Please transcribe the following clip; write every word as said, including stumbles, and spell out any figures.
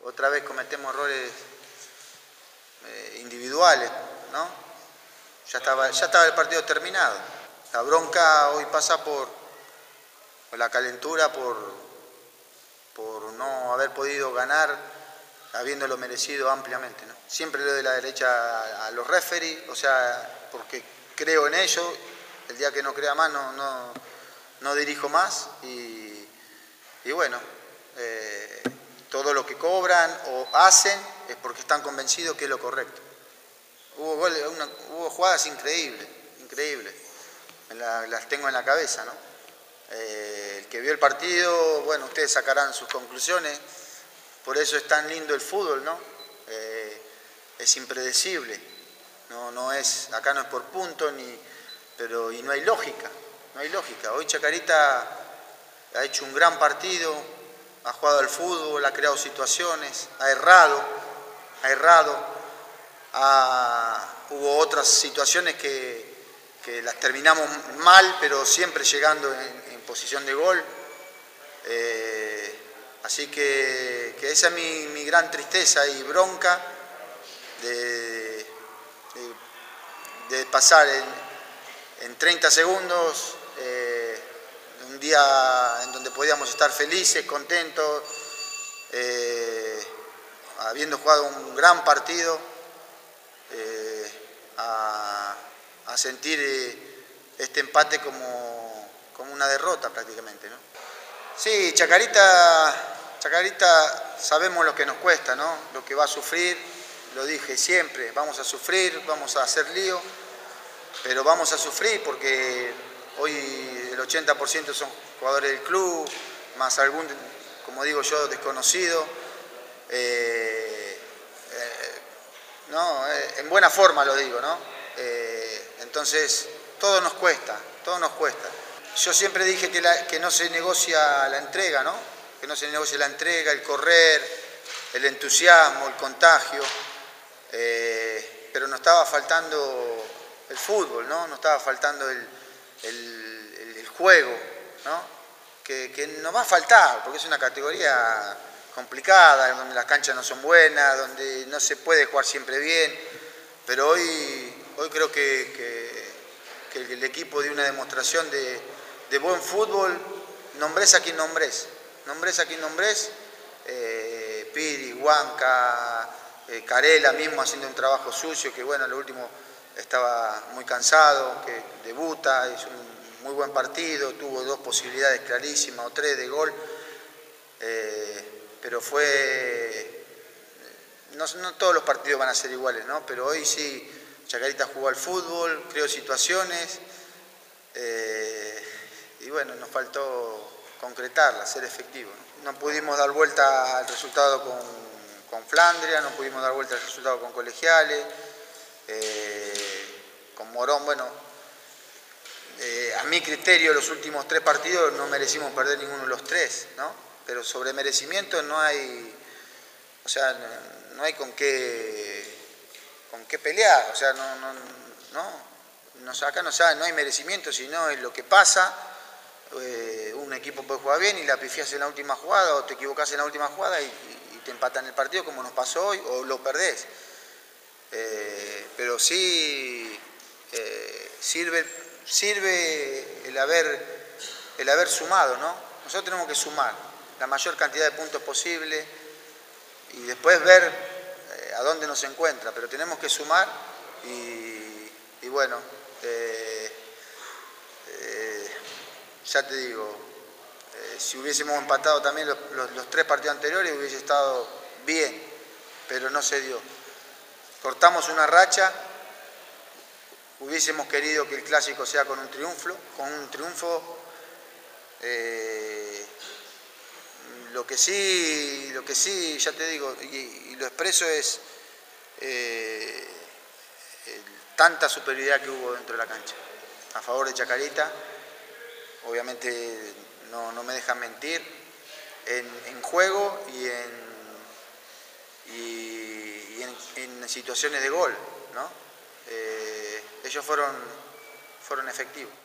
otra vez cometemos errores eh, individuales, ¿no? Ya estaba, ya estaba el partido terminado. La bronca hoy pasa por, por la calentura, por, por no haber podido ganar, habiéndolo merecido ampliamente, ¿no? Siempre le doy la derecha a, a los referees, o sea, porque creo en ellos. El día que no crea más, no, no, no dirijo más. Y, y bueno, eh, todo lo que cobran o hacen es porque están convencidos que es lo correcto. Hubo, goles, una, hubo jugadas increíbles, increíbles. La, las tengo en la cabeza, ¿no? Eh, el que vio el partido, bueno, ustedes sacarán sus conclusiones. Por eso es tan lindo el fútbol, ¿no? Eh, es impredecible. No, no es, acá no es por puntos, ni, pero y no hay lógica. No hay lógica. Hoy Chacarita ha hecho un gran partido, ha jugado al fútbol, ha creado situaciones, ha errado, ha errado. Ha, hubo otras situaciones que, que las terminamos mal, pero siempre llegando en, en posición de gol. Eh, así que, que esa es mi, mi gran tristeza y bronca de, de, de pasar en, en treinta segundos eh, un día en donde podíamos estar felices, contentos, eh, habiendo jugado un gran partido, eh, a, a sentir este empate como, como una derrota prácticamente, ¿no? Sí, Chacarita, Chacarita sabemos lo que nos cuesta, ¿no? Lo que va a sufrir, lo dije siempre, vamos a sufrir, vamos a hacer lío, pero vamos a sufrir porque hoy el ochenta por ciento son jugadores del club, más algún, como digo yo, desconocido. Eh, eh, no, eh, en buena forma lo digo, ¿no? Eh, entonces, todo nos cuesta, todo nos cuesta. Yo siempre dije que, la, que no se negocia la entrega, ¿no? Que no se negocia la entrega, el correr, el entusiasmo, el contagio, eh, pero nos estaba faltando el fútbol, ¿no? Nos estaba faltando el, el, el juego, ¿no? Que, que nos va a faltar, porque es una categoría complicada, donde las canchas no son buenas, donde no se puede jugar siempre bien, pero hoy, hoy creo que, que, que el equipo dio una demostración de, de buen fútbol, nombrés a quien nombrés, nombrés a quien nombrés, eh, Piri, Huanca, eh, Carela mismo haciendo un trabajo sucio, que bueno, lo último estaba muy cansado, que debuta, hizo un muy buen partido, tuvo dos posibilidades clarísimas o tres de gol, eh, pero fue, no, no todos los partidos van a ser iguales, ¿no? Pero hoy sí, Chacarita jugó al fútbol, creó situaciones, eh, y bueno, nos faltó concretarla, ser efectivo, ¿no? No pudimos dar vuelta al resultado con, con Flandria, no pudimos dar vuelta al resultado con Colegiales, eh, con Morón, bueno, eh, a mi criterio los últimos tres partidos no merecimos perder ninguno de los tres, ¿no? Pero sobre merecimiento no hay, o sea, no, no hay con qué, con qué pelear, o sea, no, no, no, no acá no, no hay merecimiento, sino es lo que pasa. Eh, un equipo puede jugar bien y la pifias en la última jugada o te equivocás en la última jugada y, y te empatan el partido como nos pasó hoy o lo perdés. Eh, pero sí eh, sirve, sirve el haber, el haber sumado, ¿no? Nosotros tenemos que sumar la mayor cantidad de puntos posible y después ver eh, a dónde nos encuentra, pero tenemos que sumar y, y bueno, eh, eh, ya te digo, eh, si hubiésemos empatado también los, los, los tres partidos anteriores hubiese estado bien, pero no se dio. Cortamos una racha, hubiésemos querido que el clásico sea con un triunfo, con un triunfo. Eh, lo que sí, lo que sí, ya te digo, y, y lo expreso es eh, el, tanta superioridad que hubo dentro de la cancha, a favor de Chacarita. Obviamente no, no me dejan mentir en, en juego y en, y, y en, en situaciones de gol, ¿no? Eh, ellos fueron, fueron efectivos.